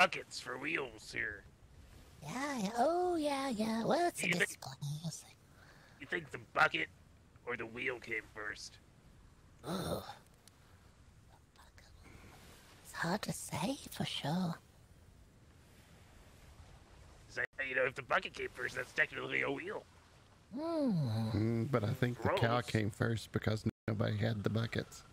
buckets for wheels here. Yeah. Oh, yeah. Well, it's a display. You think the bucket or the wheel came first? Oh. It's hard to say for sure. You know, if the bucket came first, that's technically a wheel. Hmm. But I think the cow came first because nobody had the buckets.